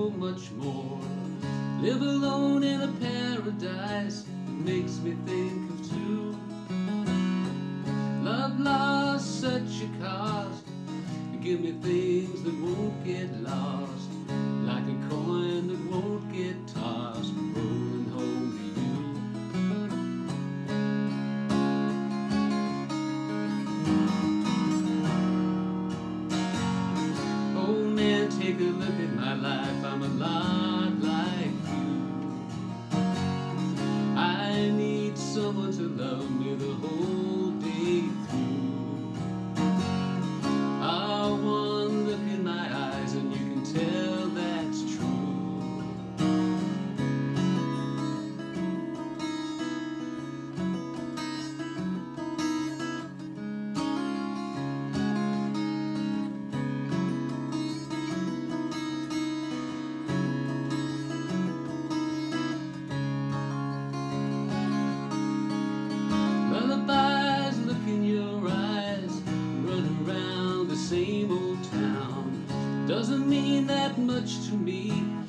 so much more. Live alone in a paradise that makes me think of two. Love lost such a cost. You give me things that won't get lost, like a coin that won't get tossed, rolling home to you. Oh man, take a look at my life. I'm a lot like you. I need someone to love me the whole day through. One look in my eyes and you can tell that's true. Lullabies look in your eyes, run around the same old town. Doesn't mean that much to me,